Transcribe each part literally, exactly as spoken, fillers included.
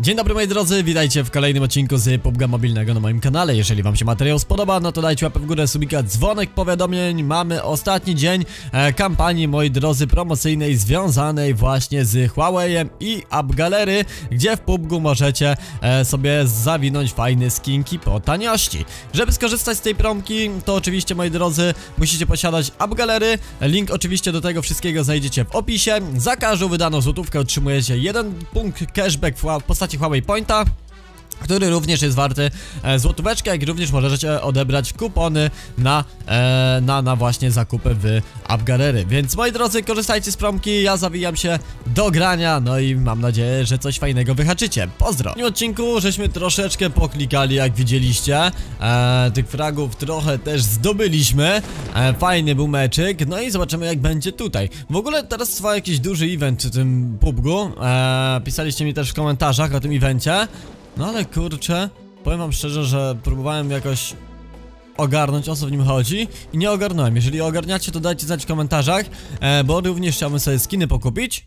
Dzień dobry moi drodzy, witajcie w kolejnym odcinku z P U B G mobilnego na moim kanale. Jeżeli wam się materiał spodoba, no to dajcie łapę w górę, subika, dzwonek powiadomień. Mamy ostatni dzień e, kampanii, moi drodzy, promocyjnej związanej właśnie z Huawei'em i AppGallery, gdzie w P U B G możecie e, sobie zawinąć fajne skinki po taniości. Żeby skorzystać z tej promki, to oczywiście, moi drodzy, musicie posiadać AppGallery. Link oczywiście do tego wszystkiego znajdziecie w opisie. Za każdą wydaną złotówkę otrzymujecie jeden punkt cashback w postaci Huawei Pointa, który również jest warty e, złotóweczkę, jak również możecie odebrać kupony na, e, na, na właśnie zakupy w AppGallery. Więc moi drodzy, korzystajcie z promki, ja zawijam się do grania, no i mam nadzieję, że coś fajnego wyhaczycie. Pozdro! W tym odcinku żeśmy troszeczkę poklikali, jak widzieliście, e, tych fragów trochę też zdobyliśmy, e, fajny był meczyk, no i zobaczymy, jak będzie tutaj. W ogóle teraz trwa jakiś duży event w tym P U B G-u, e, pisaliście mi też w komentarzach o tym evencie. No ale kurczę, powiem wam szczerze, że próbowałem jakoś ogarnąć, o co w nim chodzi i nie ogarnąłem. Jeżeli ogarniacie, to dajcie znać w komentarzach, e, bo również chciałbym sobie skiny pokupić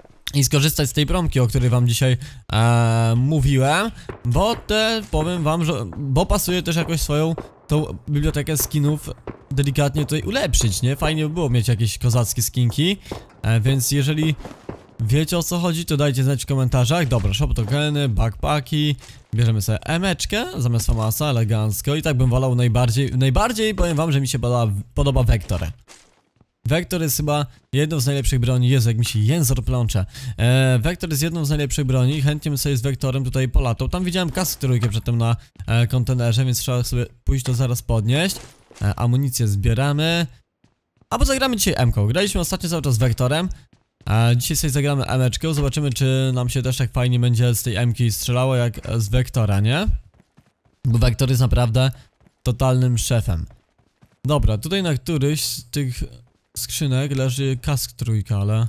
i skorzystać z tej promki, o której wam dzisiaj e, mówiłem, bo te, powiem wam, że, bo pasuje też jakoś swoją tą bibliotekę skinów delikatnie tutaj ulepszyć, nie? Fajnie by było mieć jakieś kozackie skinki, e, więc jeżeli wiecie, o co chodzi, to dajcie znać w komentarzach. Dobra, shop tokeny, backpacki. Bierzemy sobie emeczkę zamiast Famasa, elegancko. I tak bym wolał najbardziej, najbardziej powiem wam, że mi się podoba, podoba Vector. Vector jest chyba jedną z najlepszych broni. Jezu, jak mi się język plącze. e, Vector jest jedną z najlepszych broni. Chętnie bym sobie z Vectorem tutaj polatał. Tam widziałem kasę trójkę przedtem na e, kontenerze, więc trzeba sobie pójść to zaraz podnieść. e, Amunicję zbieramy. Albo zagramy dzisiaj M-ką. Graliśmy ostatnio cały czas z Vectorem. A dzisiaj sobie zagramy emeczkę, zobaczymy, czy nam się też tak fajnie będzie z tej emki strzelało jak z Vectora, nie? Bo Vector jest naprawdę totalnym szefem. Dobra, tutaj na któryś z tych skrzynek leży kask trójka, ale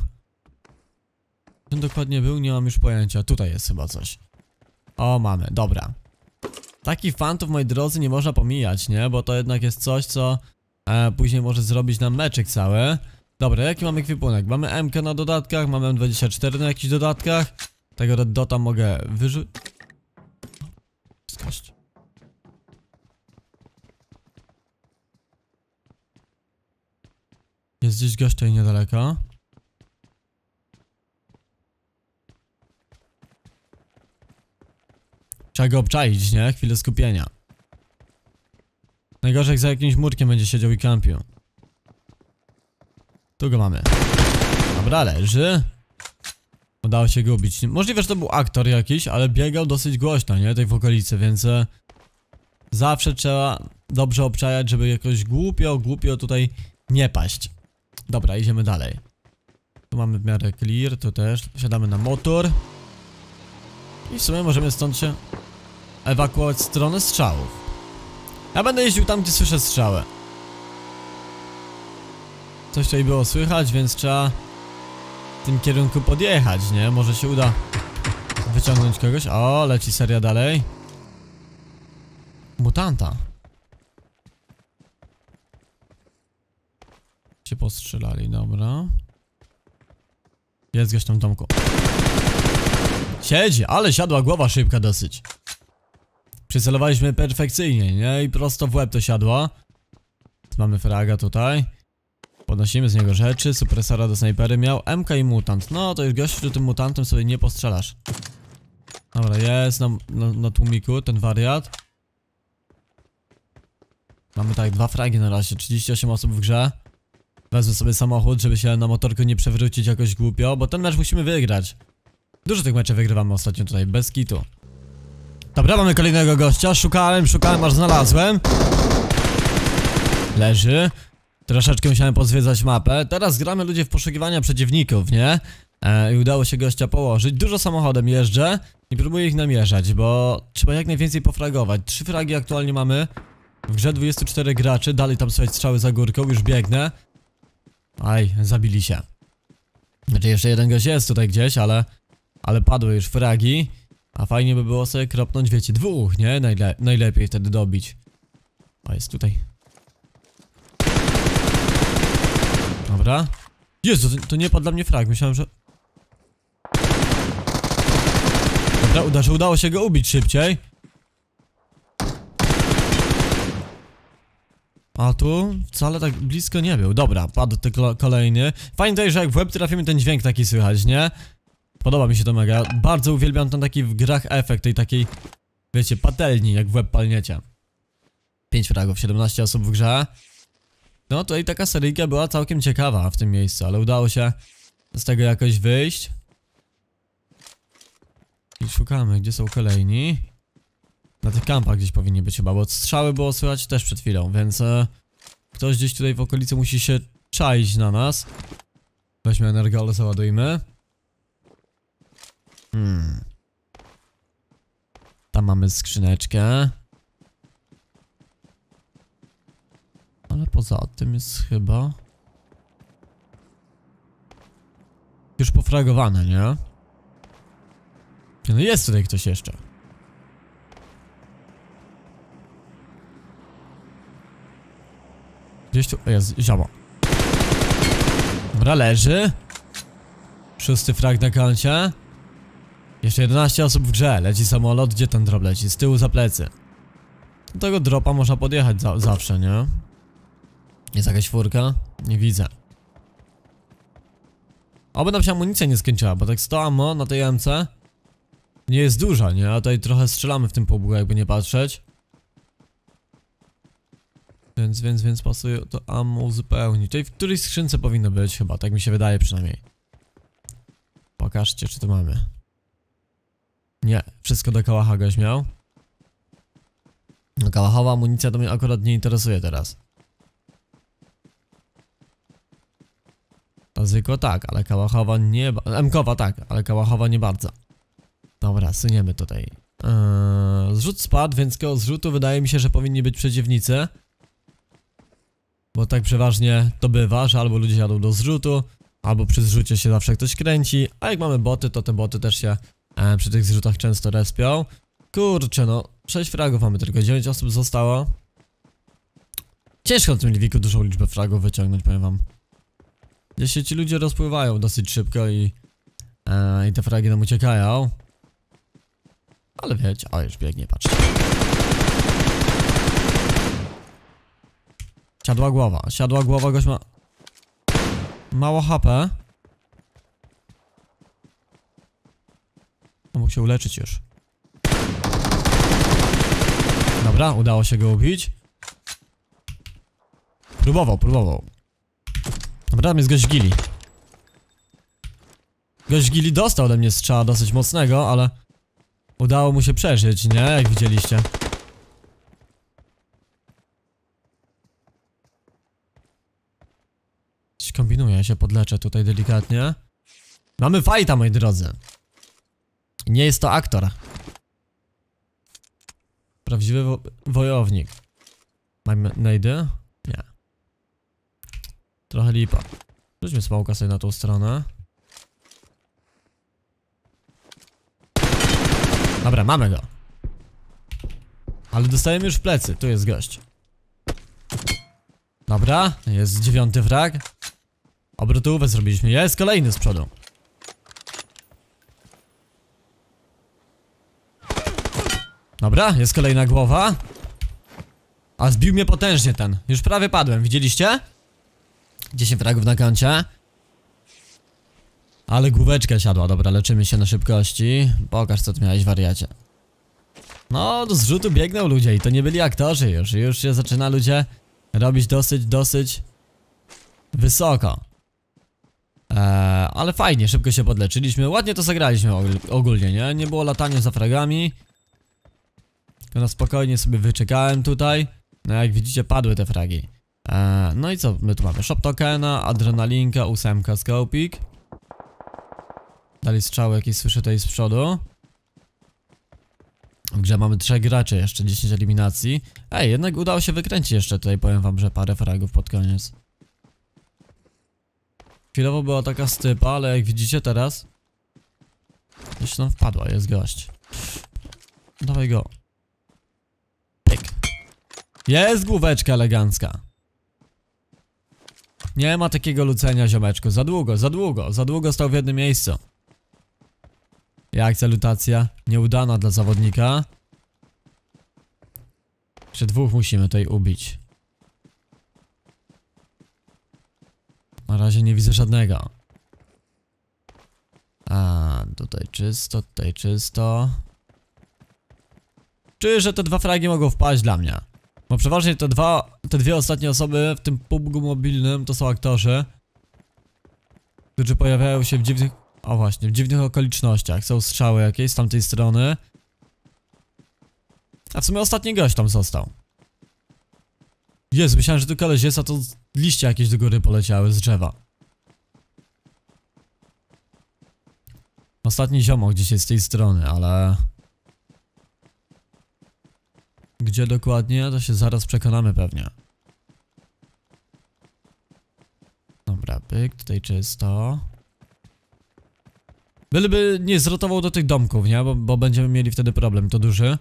czym dokładnie był, nie mam już pojęcia. Tutaj jest chyba coś. O, mamy, dobra. Takich fantów, moi drodzy, nie można pomijać, nie? Bo to jednak jest coś, co e, później może zrobić nam meczek cały. Dobra, jaki mamy ekwipunek? Mamy M-kę na dodatkach, mamy M dwadzieścia cztery na jakichś dodatkach. Tego Red Dota mogę wyrzucić. Skość. Jest gdzieś gość tutaj niedaleko. Trzeba go obczaić, nie? Chwilę skupienia. Najgorzej, jak za jakimś murkiem będzie siedział i kampił. Tu go mamy. Dobra, leży. Udało się go ubić. Możliwe, że to był aktor jakiś, ale biegał dosyć głośno, nie? Tej w okolicy, więc e, zawsze trzeba dobrze obczajać, żeby jakoś głupio, głupio tutaj nie paść. Dobra, idziemy dalej. Tu mamy w miarę clear, tu też. Siadamy na motor. I w sumie możemy stąd się ewakuować w stronę strzałów. Ja będę jeździł tam, gdzie słyszę strzały. Coś tutaj było słychać, więc trzeba w tym kierunku podjechać, nie? Może się uda wyciągnąć kogoś. O, leci seria dalej. Mutanta. Się postrzelali, dobra. Jest gość tam w domku. Siedzi, ale siadła głowa szybka dosyć. Przycelowaliśmy perfekcyjnie, nie? I prosto w łeb to siadło. Mamy fraga tutaj. Podnosimy z niego rzeczy, supresora do snajpery miał, M K i mutant. No to już gościu, tym mutantem sobie nie postrzelasz. Dobra, jest na, na, na tłumiku ten wariat. Mamy tak, dwa fragi na razie, trzydzieści osiem osób w grze. Wezmę sobie samochód, żeby się na motorku nie przewrócić jakoś głupio, bo ten mecz musimy wygrać. Dużo tych meczów wygrywamy ostatnio tutaj, bez kitu. Dobra, mamy kolejnego gościa, szukałem, szukałem, aż znalazłem. Leży. Troszeczkę musiałem pozwiedzać mapę. Teraz gramy, ludzie, w poszukiwania przeciwników, nie? E, I udało się gościa położyć. Dużo samochodem jeżdżę i próbuję ich namierzać, bo trzeba jak najwięcej pofragować. Trzy fragi aktualnie mamy. W grze dwudziestu czterech graczy. Dalej tam słuchać strzały za górką, już biegnę. Aj, zabili się. Znaczy jeszcze jeden gość jest tutaj gdzieś, ale Ale padły już fragi. A fajnie by było sobie kropnąć, wiecie, dwóch, nie? Najle najlepiej wtedy dobić. O, jest tutaj. Dobra. Jezu, to, to nie padł dla mnie frag, myślałem, że... Dobra, uda, że udało się go ubić szybciej. A tu wcale tak blisko nie był. Dobra, padł ten kolejny. Fajnie tutaj, że jak w łeb trafimy, ten dźwięk taki słychać, nie? Podoba mi się to mega. Bardzo uwielbiam ten taki w grach efekt tej takiej, wiecie, patelni, jak w łeb palniecie. pięć fragów, siedemnaście osób w grze. No tutaj taka seryjka była całkiem ciekawa w tym miejscu, ale udało się z tego jakoś wyjść. I szukamy, gdzie są kolejni. Na tych kampach gdzieś powinni być chyba, bo strzały było słychać też przed chwilą, więc e, ktoś gdzieś tutaj w okolicy musi się czaić na nas. Weźmy energole, załadujmy. Hmm. Tam mamy skrzyneczkę. Ale poza tym jest chyba już pofragowane, nie? No jest tutaj ktoś jeszcze. Gdzieś tu jest ziomo. Dobra, leży. Szósty frag na koncie. Jeszcze jedenaście osób w grze. Leci samolot. Gdzie ten drop leci? Z tyłu za plecy. Do tego dropa można podjechać za zawsze, nie? Jest jakaś furka? Nie widzę. Oby nam się amunicja nie skończyła, bo tak sto ammo na tej M C nie jest duża, nie? A tutaj trochę strzelamy w tym pobugu, jakby nie patrzeć. Więc, więc, więc pasuje to ammo uzupełnić. Tutaj w którejś skrzynce powinno być chyba, tak mi się wydaje przynajmniej. Pokażcie, czy to mamy. Nie, wszystko do kałacha goś miał. No kałachowa amunicja to mnie akurat nie interesuje teraz. To zwykła tak, ale kałachowa nie... M-kowa tak, ale kałachowa nie bardzo. Dobra, syniemy tutaj. Eee, zrzut spadł, więc koło zrzutu wydaje mi się, że powinni być przeciwnicy. Bo tak przeważnie to bywa, że albo ludzie jadą do zrzutu, albo przy zrzucie się zawsze ktoś kręci. A jak mamy boty, to te boty też się e, przy tych zrzutach często respią. Kurczę no, sześć fragów mamy tylko, dziewięć osób zostało. Ciężko na tym Liviku dużą liczbę fragów wyciągnąć, powiem wam. Gdzieś się ci ludzie rozpływają dosyć szybko i, e, i te fragi nam uciekają. Ale wiecie, o już biegnie, patrzcie. Siadła głowa, siadła głowa, gość ma mało H P. No mógł się uleczyć już. Dobra, udało się go ubić. Próbował, próbował. Dobra, tam jest gość gili. Gość gili dostał ode mnie strzała dosyć mocnego, ale udało mu się przeżyć, nie? Jak widzieliście. Coś kombinuję, ja się podleczę tutaj delikatnie. Mamy fajta, moi drodzy. Nie jest to aktor. Prawdziwy wo wojownik. Mamy najdy? Nie. Trochę lipa. Rzućmy smołka sobie na tą stronę. Dobra, mamy go. Ale dostajemy już w plecy, tu jest gość. Dobra, jest dziewiąty frag. Obrotówę zrobiliśmy, jest kolejny z przodu. Dobra, jest kolejna głowa. A zbił mnie potężnie ten, już prawie padłem, widzieliście? dziesięć fragów na koncie. Ale główeczka siadła, dobra, leczymy się na szybkości. Pokaż co ty miałeś, wariacie. No, do zrzutu biegną ludzie i to nie byli aktorzy już. Już się zaczyna ludzie robić dosyć, dosyć wysoko. Eee, ale fajnie, szybko się podleczyliśmy. Ładnie to zagraliśmy ogólnie, nie? Nie było latania za fragami. Tylko na spokojnie sobie wyczekałem tutaj. No jak widzicie, padły te fragi. Eee, no i co my tu mamy? Shop tokena, adrenalinka, ósemka, scopik. Dali strzały jakieś słyszę tutaj z przodu. W grze mamy trzech graczy, jeszcze dziesięć eliminacji. Ej, jednak udało się wykręcić jeszcze tutaj, powiem wam, że parę fragów pod koniec. Chwilowo była taka stypa, ale jak widzicie teraz gdzieś tam wpadła, jest gość. Dawaj go. Pyk. Jest główeczka elegancka. Nie ma takiego lucenia, ziomeczku. Za długo, za długo, za długo stał w jednym miejscu. I akcja lutacja nieudana dla zawodnika. Jeszcze dwóch musimy tutaj ubić. Na razie nie widzę żadnego. A tutaj czysto, tutaj czysto. Czuję, że te dwa fragi mogą wpaść dla mnie. Bo przeważnie te dwa, te dwie ostatnie osoby w tym P U B G mobilnym to są aktorzy, którzy pojawiają się w dziwnych... O właśnie, w dziwnych okolicznościach. Są strzały jakieś z tamtej strony. A w sumie ostatni gość tam został. Jezu, myślałem, że tu koleś jest, a to liście jakieś do góry poleciały z drzewa. Ostatni ziomok gdzieś jest z tej strony, ale... Gdzie dokładnie, to się zaraz przekonamy pewnie. Dobra, pyk, tutaj czysto. Byleby nie zrotował do tych domków, nie? Bo, bo będziemy mieli wtedy problem, to duży.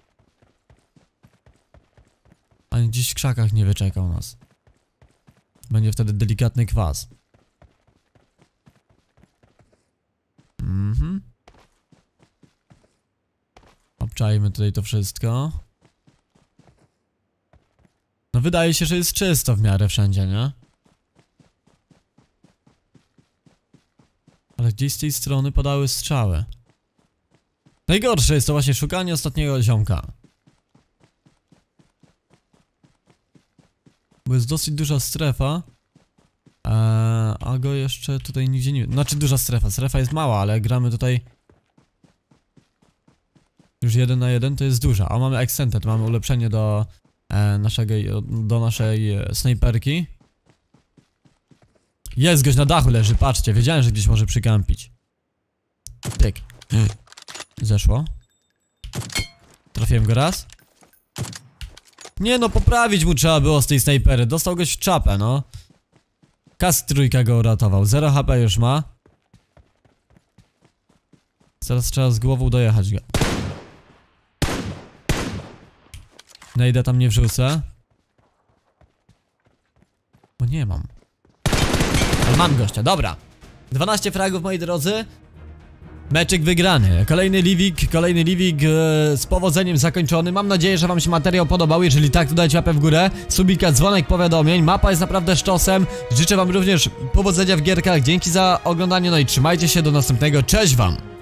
Ani gdzieś w krzakach nie wyczekał nas. Będzie wtedy delikatny kwas. Mhm. Obczajmy tutaj to wszystko. No wydaje się, że jest czysto w miarę wszędzie, nie? Ale gdzieś z tej strony padały strzały. Najgorsze jest to właśnie szukanie ostatniego ziomka. Bo jest dosyć duża strefa. Eee, a go jeszcze tutaj nigdzie nie... Znaczy duża strefa, strefa jest mała, ale gramy tutaj... Już jeden na jeden to jest duża. A mamy extended, mamy ulepszenie do... E, naszego, do naszej e, snajperki. Jest, gość na dachu leży, patrzcie, wiedziałem, że gdzieś może przykampić. Tyk. Zeszło. Trafiłem go raz. Nie no, poprawić mu trzeba było z tej snajpery. Dostał goś w czapę, no. Kask trójka go uratował. zero H P już ma. Teraz trzeba z głową dojechać go. Nejdę tam nie wrzucę. Bo nie mam. Ale mam gościa, dobra. dwanaście fragów, moi drodzy. Meczek wygrany. Kolejny Livik, kolejny Livik e, z powodzeniem zakończony. Mam nadzieję, że wam się materiał podobał. Jeżeli tak, to dajcie łapę w górę. Subika, dzwonek, powiadomień. Mapa jest naprawdę sztosem. Życzę wam również powodzenia w gierkach. Dzięki za oglądanie, no i trzymajcie się do następnego. Cześć wam!